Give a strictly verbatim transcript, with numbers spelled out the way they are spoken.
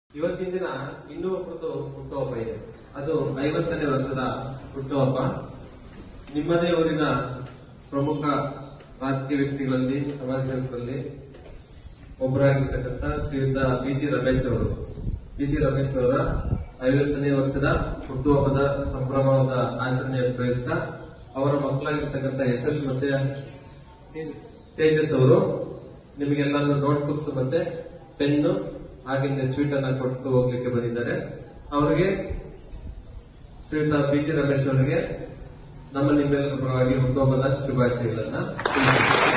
ಇವತ್ತಿನ ದಿನ ಇನ್ನೂ ಒಬ್ಬರದ್ದು ಹುಟ್ಟುಹಬ್ಬ ಇದೆ. ಅದು ಐವತ್ತನೇ ವರ್ಷದ ಹುಟ್ಟುಹಬ್ಬ. ನಿಮ್ಮದೇ ಊರಿನ ಪ್ರಮುಖ ರಾಜಕೀಯ ವ್ಯಕ್ತಿಗಳಲ್ಲಿ, ಸಮಾಜ ಸೇವಕರಲ್ಲಿ ಒಬ್ಬರಾಗಿರ್ತಕ್ಕಂಥ ಶ್ರೀಯುತ ಬಿ ಜಿ ರಮೇಶ್ ಅವರು ಬಿ ಜಿ ರಮೇಶ್ ಅವರ ಐವತ್ತನೇ ವರ್ಷದ ಹುಟ್ಟುಹಬ್ಬದ ಸಂಭ್ರಮದ ಆಚರಣೆಯ ಪ್ರಯುಕ್ತ ಅವರ ಮಕ್ಕಳಾಗಿರ್ತಕ್ಕಂಥ ಯಶಸ್ ಮತ್ತೆ ತೇಜಸ್ ಅವರು ನಿಮಗೆಲ್ಲರೂ ನೋಟ್ ಬುಕ್ಸ್ ಮತ್ತೆ ಪೆನ್ನು ಹಾಗೆ ಸ್ವೀಟ್ ಅನ್ನ ಕೊಟ್ಟು ಹೋಗ್ಲಿಕ್ಕೆ ಬಂದಿದ್ದಾರೆ. ಅವರಿಗೆ ಶ್ರೀಯುತ ಬಿ ಜಿ ರಮೇಶ್ ಅವರಿಗೆ ನಮ್ಮ ನಿಮ್ಮೆಲ್ಲರ ಪರವಾಗಿ ಹುಟ್ಟುಹಬ್ಬದ ಶುಭಾಶಯಗಳನ್ನ ತಿಳಿಸುತ್ತೇವೆ.